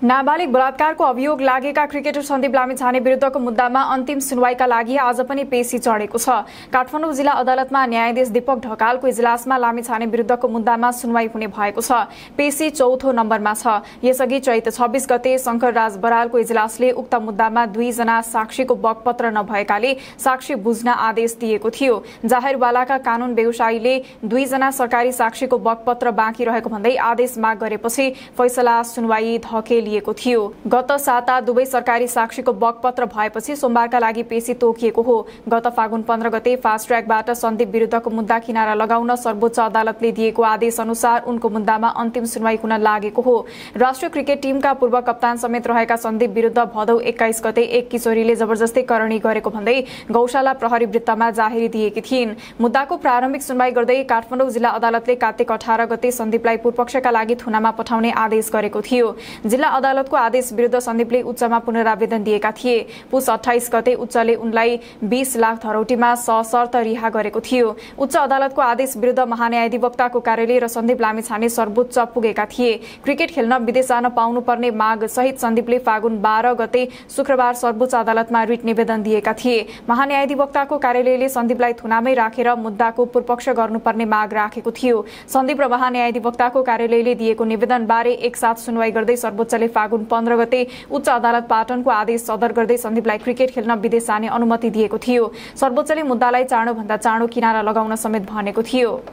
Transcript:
नाबालिग बलात्कारको अभियोग लागेका क्रिकेटर सन्दीप लामिछाने विरुद्धको मुद्दामा अन्तिम सुनवाईका लागि आज पनि पेशी चढेको छ। काठमाडौँ जिल्ला अदालतमा न्यायाधीश दीपक ढकालको इजलासमा लामिछाने विरुद्धको मुद्दामा सुनवाई हुने भएको छ। पेशी चौथो नम्बरमा छ। यसअघि चैत 26 गते शंकर राज बरालको इजलासले उक्त मुद्दामा 2 जना साक्षीको बकपत्र नभएकाले साक्षी बुझ्न आदेश दिएको थियो। जाहेरवालाका कानून व्यवसायीले 2 जना सरकारी साक्षीको बकपत्र बाँकी रहेको भन्दै आदेश माग गरेपछि फैसला सुनवाई धकेलिएको थियो। गत साता दुवै सरकारी साक्षीको बकपत्र भएपछि सोमबारका लागि पेशी तोकिएको हो। गत फागुन 15 गते फास्ट ट्र्याकबाट सन्दीप विरुद्धको मुद्दा किनारा लगाउन सर्वोच्च अदालतले दिएको आदेश अनुसार उनको मुद्दामा अन्तिम सुनवाई हुन लागेको हो। राष्ट्रिय क्रिकेट टिमका पूर्व कप्तान समेत रहेका सन्दीप विरुद्ध भदौ 21 गते एक किशोरीले जबरजस्ती करणी गरेको भन्दै गौशाला प्रहरी वृत्तमा जाहेरी दिएकी थिइन्। मुद्दाको प्रारम्भिक सुनवाई गर्दै काठमाडौँ जिल्ला अदालतले कार्तिक 18 गते सन्दीपलाई पूर्वपक्षका लागि थुनामा पठाउने आदेश गरेको थियो। जिल्ला अदालतको आदेश विरुद्ध सन्दीपले उच्चमा पुनरावेदन दिएका थिए। पुस 28 गते उच्चले उनलाई 20 लाख धरौटीमा सशर्त रिहा गरेको थियो। उच्च अदालतको आदेश विरुद्ध महान्यायाधिवक्ताको कार्यालय र सन्दीप लामिछाने सर्वोच्च पुगेका थिए। क्रिकेट खेल्न विदेश जान पाउनुपर्ने माग सहित सन्दीपले फागुन 12 गते शुक्रबार सर्वोच्च अदालतमा रिट निवेदन दिएका थिए। महान्यायाधिवक्ताको कार्यालयले सन्दीपलाई थुनामै राखेर मुद्दाको पूर्वपक्ष गर्नुपर्ने माग राखेको थियो। सन्दीप र महान्यायाधिवक्ताको कार्यालयले दिएको निवेदन बारे एकसाथ सुनवाई गर्दै सर्वोच्चले फागुन 15 गते उच्च अदालत पाटनको आदेश सदर गर्दै सन्दीपलाई क्रिकेट खेल्न विदेश जाने अनुमति दिएको थियो। सर्वोच्चले मुद्दालाई चाँडोभन्दा चाँडो किनारा लगाउन समेत भनेको थियो।